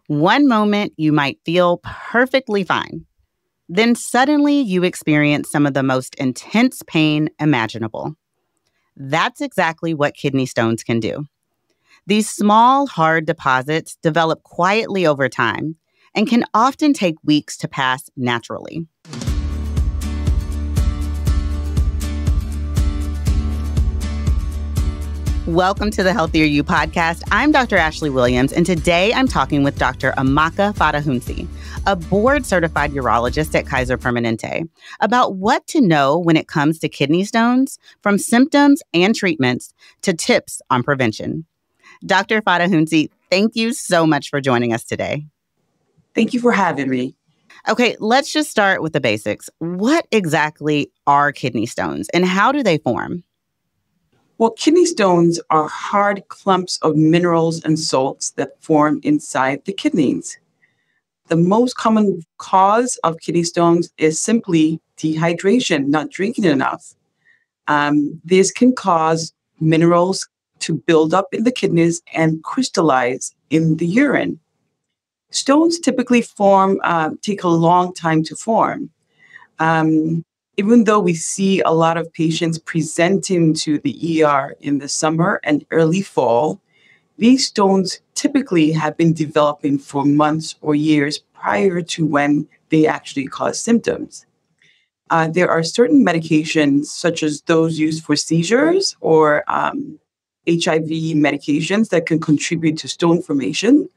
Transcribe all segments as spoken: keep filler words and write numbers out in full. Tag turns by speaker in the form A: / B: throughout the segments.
A: One moment you might feel perfectly fine. Then suddenly you experience some of the most intense pain imaginable. That's exactly what kidney stones can do. These small, hard deposits develop quietly over time and can often take weeks to pass naturally. Welcome to the Healthier You podcast. I'm Doctor Ashlee Williams, and today I'm talking with Doctor Nwamaka Fadahunsi, a board-certified urologist at Kaiser Permanente, about what to know when it comes to kidney stones, from symptoms and treatments to tips on prevention. Doctor Fadahunsi, thank you so much for joining us today.
B: Thank you for having me.
A: Okay, let's just start with the basics. What exactly are kidney stones, and how do they form?
B: Well, kidney stones are hard clumps of minerals and salts that form inside the kidneys. The most common cause of kidney stones is simply dehydration, not drinking enough. Um, this can cause minerals to build up in the kidneys and crystallize in the urine. Stones typically form, uh, take a long time to form. Um, Even though we see a lot of patients presenting to the E R in the summer and early fall, these stones typically have been developing for months or years prior to when they actually cause symptoms. Uh, there are certain medications, such as those used for seizures or um, H I V medications, that can contribute to stone formation.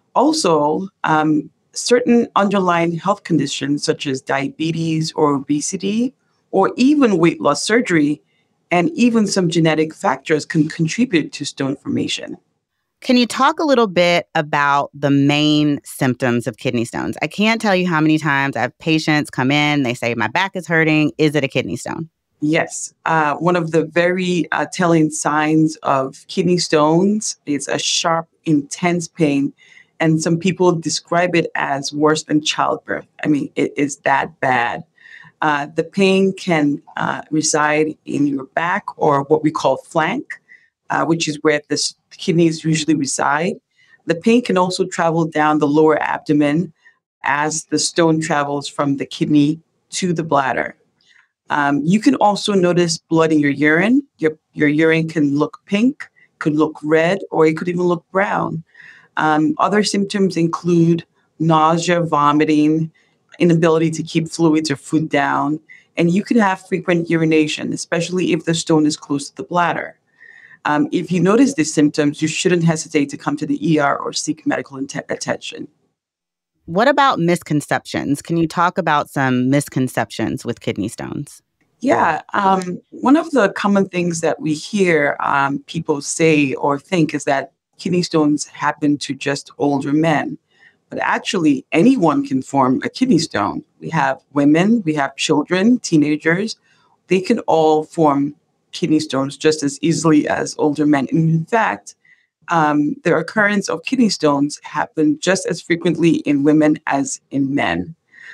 B: Also, um, certain underlying health conditions such as diabetes or obesity, or even weight loss surgery, and even some genetic factors can contribute to stone formation.
A: Can you talk a little bit about the main symptoms of kidney stones? I can't tell you how many times I have patients come in, they say, my back is hurting. Is it a kidney stone?
B: Yes. Uh, one of the very uh, telling signs of kidney stones is a sharp, intense pain. And some people describe it as worse than childbirth. I mean, it is that bad. Uh, the pain can uh, reside in your back, or what we call flank, uh, which is where the kidneys usually reside. The pain can also travel down the lower abdomen as the stone travels from the kidney to the bladder. Um, you can also notice blood in your urine. Your, your urine can look pink, could look red, or it could even look brown. Um, other symptoms include nausea, vomiting, inability to keep fluids or food down, and you can have frequent urination, especially if the stone is close to the bladder. Um, if you notice these symptoms, you shouldn't hesitate to come to the E R or seek medical int- attention.
A: What about misconceptions? Can you talk about some misconceptions with kidney stones?
B: Yeah, um, one of the common things that we hear um, people say or think is that kidney stones happen to just older men. But actually, anyone can form a kidney stone. We have women, we have children, teenagers. They can all form kidney stones just as easily as older men. And in fact, um, the occurrence of kidney stones happen just as frequently in women as in men.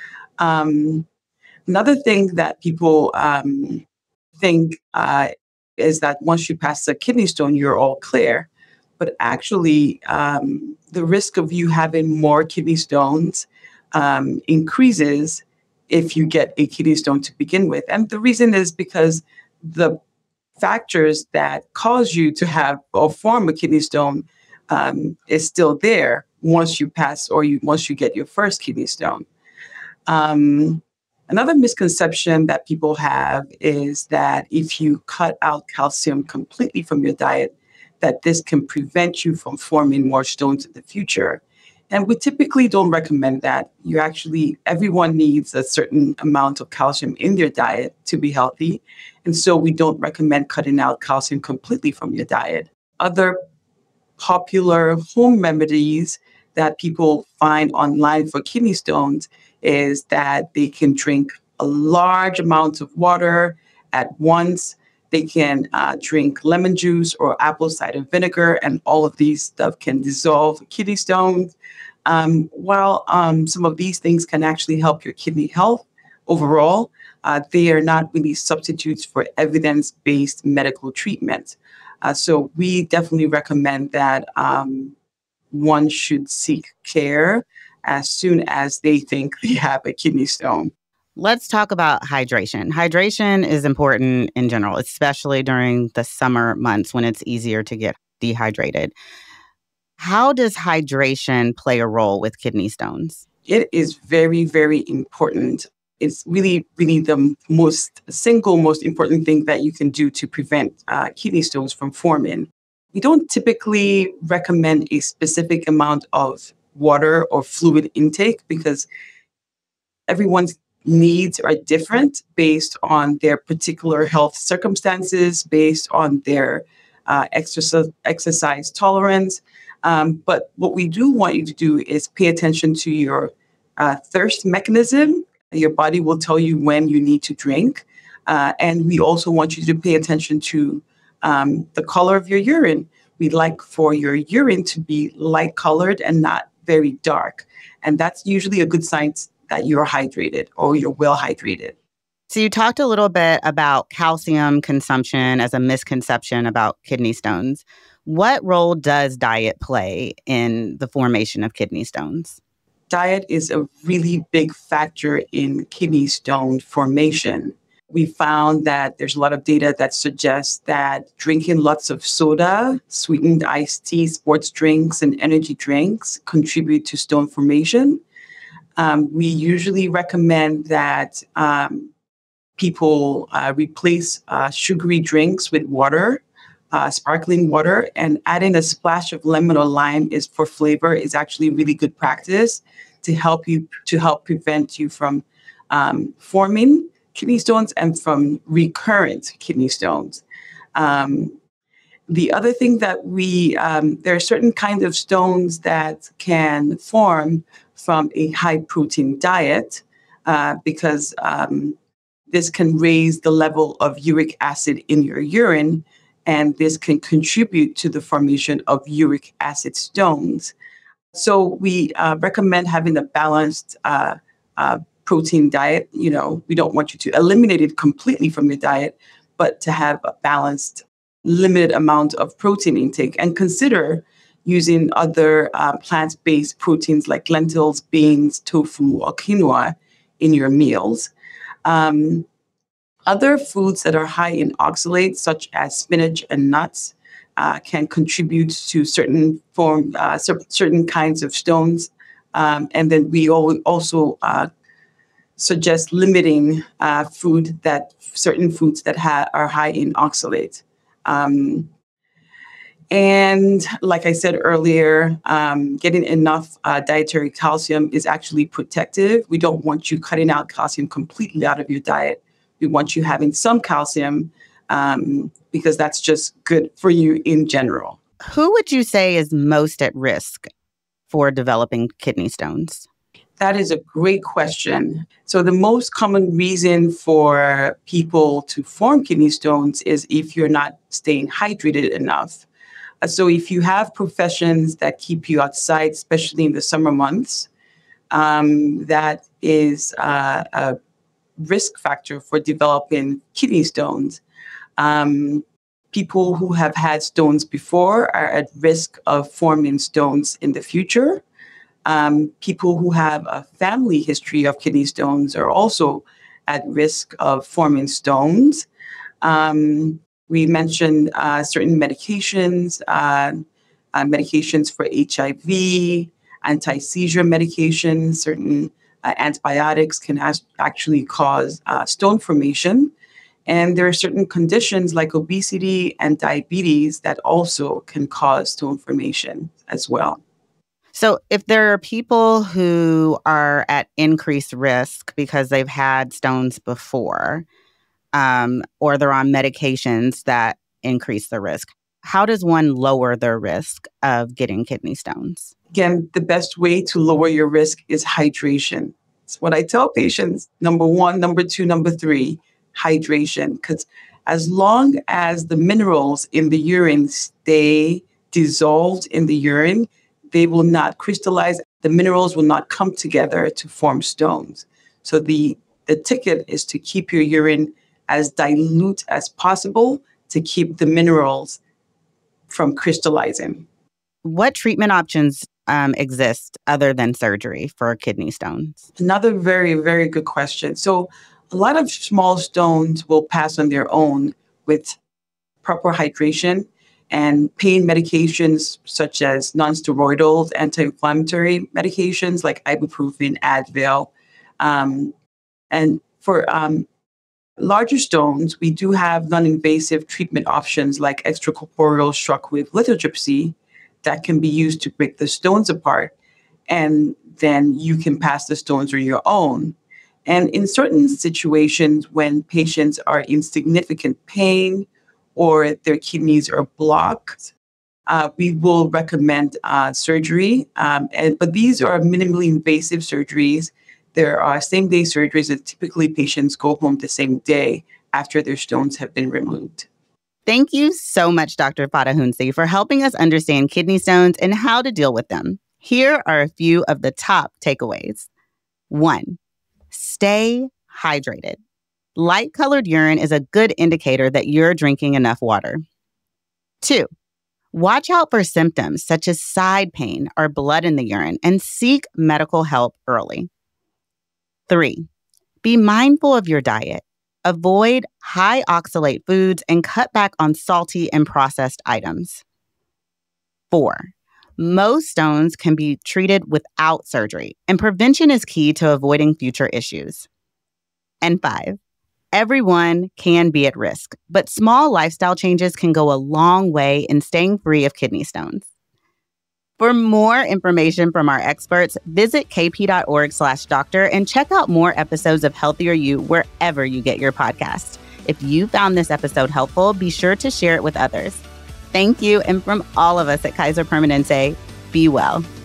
B: Um, another thing that people um, think uh, is that once you pass a kidney stone, you're all clear. But actually, um, the risk of you having more kidney stones um, increases if you get a kidney stone to begin with. And the reason is because the factors that cause you to have or form a kidney stone um, is still there once you pass or you once you get your first kidney stone. Um, another misconception that people have is that if you cut out calcium completely from your diet, that this can prevent you from forming more stones in the future. And we typically don't recommend that. You actually, everyone needs a certain amount of calcium in their diet to be healthy. And so we don't recommend cutting out calcium completely from your diet. Other popular home remedies that people find online for kidney stones is that they can drink a large amount of water at once. They can uh, drink lemon juice or apple cider vinegar, and all of these stuff can dissolve kidney stones. Um, while um, some of these things can actually help your kidney health overall, uh, they are not really substitutes for evidence-based medical treatment. Uh, so we definitely recommend that um, one should seek care as soon as they think they have a kidney stone.
A: Let's talk about hydration. Hydration is important in general, especially during the summer months when it's easier to get dehydrated. How does hydration play a role with kidney stones?
B: It is very, very important. It's really, really the most single most important thing that you can do to prevent uh, kidney stones from forming. We don't typically recommend a specific amount of water or fluid intake because everyone's needs are different based on their particular health circumstances, based on their uh, exercise, exercise tolerance. Um, but what we do want you to do is pay attention to your uh, thirst mechanism. Your body will tell you when you need to drink. Uh, and we also want you to pay attention to um, the color of your urine. We like for your urine to be light colored and not very dark. And that's usually a good sign that you're hydrated or you're well hydrated.
A: So you talked a little bit about calcium consumption as a misconception about kidney stones. What role does diet play in the formation of kidney stones?
B: Diet is a really big factor in kidney stone formation. We found that there's a lot of data that suggests that drinking lots of soda, sweetened iced tea, sports drinks, and energy drinks contribute to stone formation. Um, we usually recommend that um, people uh, replace uh, sugary drinks with water, uh, sparkling water, and adding a splash of lemon or lime is for flavor is actually really good practice to help you to help prevent you from um, forming kidney stones and from recurrent kidney stones. Um, the other thing that we um, there are certain kinds of stones that can form from a high protein diet uh, because um, this can raise the level of uric acid in your urine, and this can contribute to the formation of uric acid stones. So we uh, recommend having a balanced uh, uh, protein diet. You know, we don't want you to eliminate it completely from your diet, but to have a balanced, limited amount of protein intake, and consider using other uh, plant-based proteins like lentils, beans, tofu, or quinoa in your meals. Um, other foods that are high in oxalates, such as spinach and nuts, uh, can contribute to certain form, uh, certain kinds of stones. Um, and then we also uh, suggest limiting uh, food that certain foods that ha- are high in oxalate. Um, And like I said earlier, um, getting enough uh, dietary calcium is actually protective. We don't want you cutting out calcium completely out of your diet. We want you having some calcium um, because that's just good for you in general.
A: Who would you say is most at risk for developing kidney stones?
B: That is a great question. So the most common reason for people to form kidney stones is if you're not staying hydrated enough. So if you have professions that keep you outside, especially in the summer months, um, that is uh, a risk factor for developing kidney stones. Um, people who have had stones before are at risk of forming stones in the future. Um, people who have a family history of kidney stones are also at risk of forming stones. Um, We mentioned uh, certain medications, uh, uh, medications for H I V, anti-seizure medications, certain uh, antibiotics can has- actually cause uh, stone formation. And there are certain conditions like obesity and diabetes that also can cause stone formation as well.
A: So if there are people who are at increased risk because they've had stones before, um, or they're on medications that increase the risk, how does one lower their risk of getting kidney stones?
B: Again, the best way to lower your risk is hydration. It's what I tell patients. Number one, number two, number three, hydration. Because as long as the minerals in the urine stay dissolved in the urine, they will not crystallize. The minerals will not come together to form stones. So the, the ticket is to keep your urine as dilute as possible to keep the minerals from crystallizing.
A: what treatment options um, exist other than surgery for kidney stones?
B: Another very, very good question. So a lot of small stones will pass on their own with proper hydration and pain medications such as nonsteroidal anti-inflammatory medications like ibuprofen, Advil. Um, and for um, larger stones, we do have non-invasive treatment options like extracorporeal shockwave lithotripsy that can be used to break the stones apart. And then you can pass the stones on your own. And in certain situations, when patients are in significant pain or their kidneys are blocked, uh, we will recommend uh, surgery. Um, and, but these are minimally invasive surgeries. There are same-day surgeries that typically patients go home the same day after their stones have been removed.
A: Thank you so much, Doctor Fadahunsi, for helping us understand kidney stones and how to deal with them. Here are a few of the top takeaways. One, stay hydrated. Light-colored urine is a good indicator that you're drinking enough water. Two, watch out for symptoms such as side pain or blood in the urine and seek medical help early. Three, be mindful of your diet. Avoid high-oxalate foods and cut back on salty and processed items. Four, most stones can be treated without surgery, and prevention is key to avoiding future issues. And five, everyone can be at risk, but small lifestyle changes can go a long way in staying free of kidney stones. For more information from our experts, visit kp.org slash doctor and check out more episodes of Healthier You wherever you get your podcast. If you found this episode helpful, be sure to share it with others. Thank you, and from all of us at Kaiser Permanente, be well.